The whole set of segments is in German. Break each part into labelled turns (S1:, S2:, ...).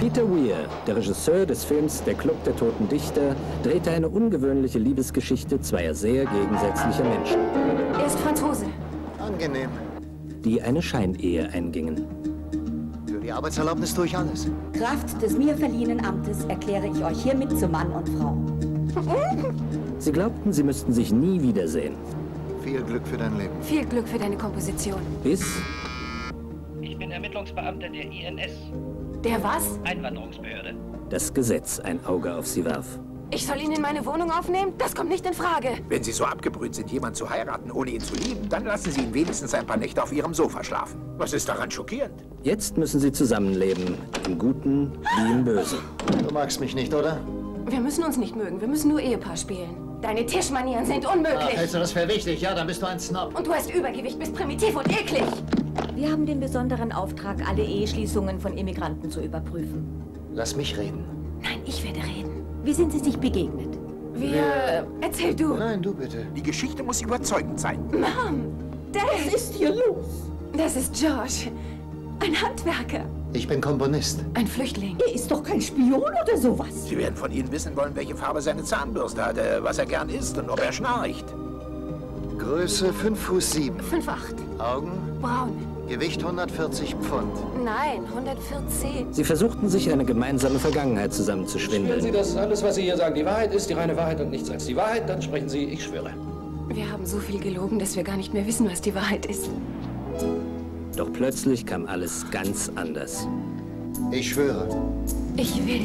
S1: Peter Weir, der Regisseur des Films Der Club der Toten Dichter, drehte eine ungewöhnliche Liebesgeschichte zweier sehr gegensätzlicher Menschen.
S2: Er ist Franzose.
S3: Angenehm.
S1: Die eine Scheinehe eingingen.
S3: Für die Arbeitserlaubnis tue ich alles.
S4: Kraft des mir verliehenen Amtes erkläre ich euch hiermit zu Mann und Frau.
S1: Sie glaubten, sie müssten sich nie wiedersehen.
S3: Viel Glück für dein Leben.
S2: Viel Glück für deine Komposition.
S1: Bis
S5: Ich bin Ermittlungsbeamter der INS,
S2: Der was?
S5: Einwanderungsbehörde.
S1: das Gesetz ein Auge auf sie warf.
S2: Ich soll ihn in meine Wohnung aufnehmen? Das kommt nicht in Frage.
S6: Wenn Sie so abgebrüht sind, jemanden zu heiraten, ohne ihn zu lieben, dann lassen Sie ihn wenigstens ein paar Nächte auf Ihrem Sofa schlafen. Was ist daran schockierend?
S1: Jetzt müssen sie zusammenleben, im Guten wie im Bösen.
S3: Du magst mich nicht, oder?
S2: Wir müssen uns nicht mögen. Wir müssen nur Ehepaar spielen. Deine Tischmanieren sind unmöglich.
S3: Hältst du das für wichtig? Ja, dann bist du ein Snob.
S2: Und du hast Übergewicht, bist primitiv und eklig.
S4: Wir haben den besonderen Auftrag, alle Eheschließungen von Immigranten zu überprüfen.
S3: Lass mich reden.
S2: Nein, ich werde reden.
S4: Wie sind Sie sich begegnet?
S2: Erzähl du.
S3: Nein, du bitte.
S6: Die Geschichte muss überzeugend sein.
S2: Mom, Dad.
S4: Was ist hier los?
S2: Das ist George. Ein Handwerker.
S3: Ich bin Komponist.
S2: Ein Flüchtling.
S4: Er ist doch kein Spion oder sowas.
S6: Sie werden von Ihnen wissen wollen, welche Farbe seine Zahnbürste hat, was er gern isst und ob er schnarcht.
S3: Größe 5 Fuß 7.
S2: 5'8".
S3: Augen,
S2: Braun.
S3: Gewicht 140 Pfund.
S2: Nein, 114.
S1: Sie versuchten sich eine gemeinsame Vergangenheit
S7: Schwören Sie,
S1: zusammenzuschwindeln.
S7: dass alles, was Sie hier sagen, die Wahrheit ist, die reine Wahrheit und nichts als die Wahrheit? Dann sprechen Sie, ich schwöre.
S2: Wir haben so viel gelogen, dass wir gar nicht mehr wissen, was die Wahrheit ist.
S1: Doch plötzlich kam alles ganz anders.
S3: Ich schwöre.
S2: Ich will.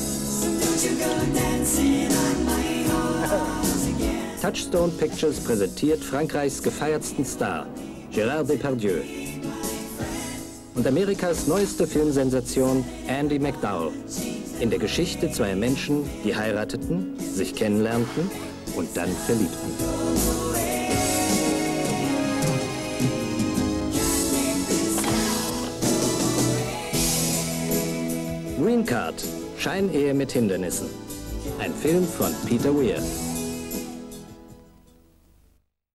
S1: Touchstone Pictures präsentiert Frankreichs gefeiertsten Star, Gérard Depardieu. Und Amerikas neueste Filmsensation, Andie MacDowell. In der Geschichte zweier Menschen, die heirateten, sich kennenlernten und dann verliebten. Green Card, Scheinehe mit Hindernissen. Ein Film von Peter Weir.